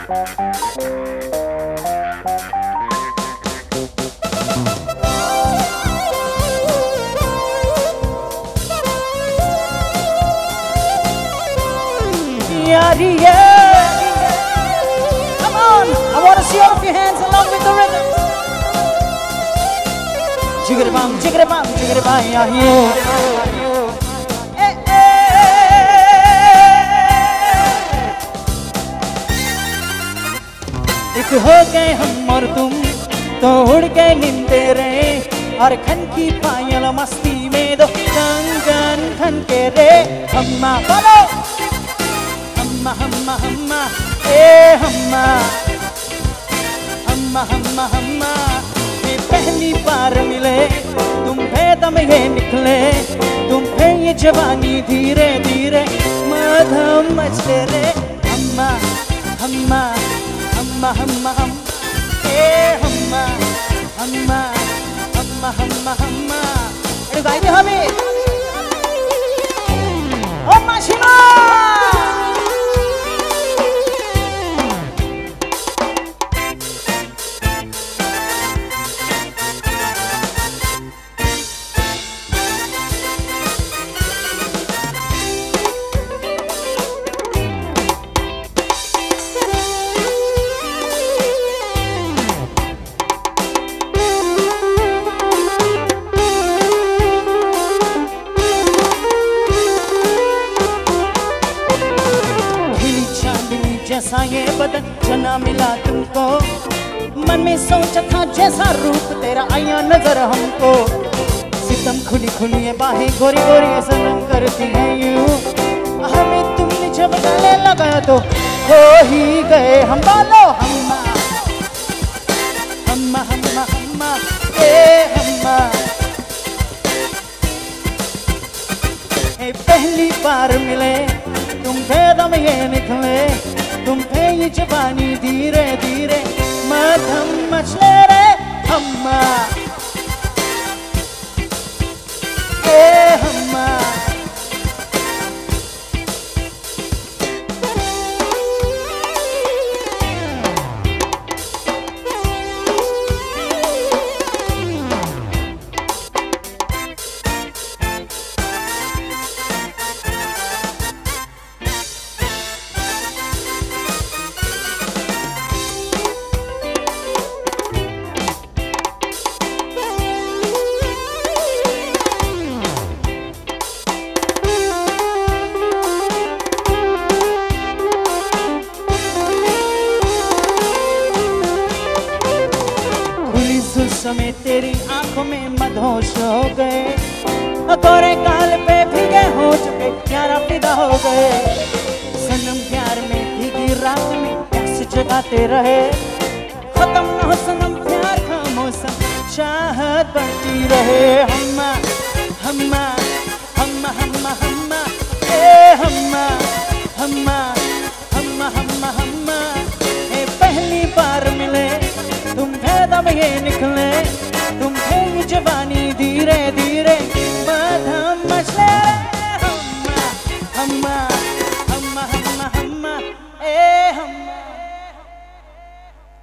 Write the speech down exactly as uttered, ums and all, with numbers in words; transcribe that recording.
Yari, yeah. Come on, I want to see all of your hands along with the rhythm. Jiggity bum, jiggity bum, jiggity bum, yeah, yeah. Eh, eh. एक हो गए हम और तुम तो उड़ गए नींदे रे और खन की पायल मस्ती में दो गन गन खन के रे हम्मा बोलो हम्मा हम्मा हम्मा ए हम्मा हम्मा हम्मा हम्मा ये पहली बार मिले तुम पे दम ये निकले तुम पे ये जवानी धीरे धीरे मधम मचले रे हम्मा हम्मा हम्मा हम्मा हम ए हम्मा हम्मा हम्मा हम्मा हम्मा अरे गाई दे हमें ओ माशिमा जैसा ये बदन जना मिला तुमको मन में सोचा था जैसा रूप तेरा आया नजर हमको सितम खुली खुली है बाहें गोरी गोरी सनम करती है यूं हमें तुमने जब गले लगाया तो हो ही गए हम बोलो हम्मा हम्मा हम्मा हम्मा ए हम्मा ए पहली बार मिले तुम थे दम ये निकले तुम पे ये जवानी धीरे धीरे मधम मचले रे हम्मा ए हम्मा में तेरी आंखों में मधोश हो गए गोरे गाल पे भीगे हो चुके प्यारा फिदा हो गए सनम प्यार में भीगी रात में प्यास जगाते रहे खत्म न हो सनम प्यार का मौसम चाहत बढ़ती रहे हम्मा हम्मा हम्मा हम्मा हम्मा ए हम्मा हम्मा हम्मा हम्मा हम्मा ए पहली बार मिले तुम है दम ये निकले तुम है ये जवानी धीरे धीरे